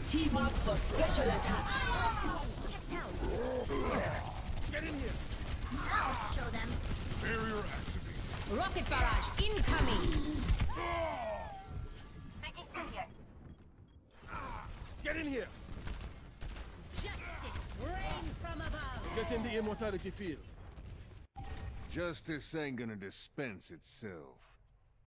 Team up for special attack. Get in here! I'll show them. Barrier activated. Rocket barrage incoming. Get in here! Justice reigns from above. Get in the immortality field. Justice ain't gonna dispense itself.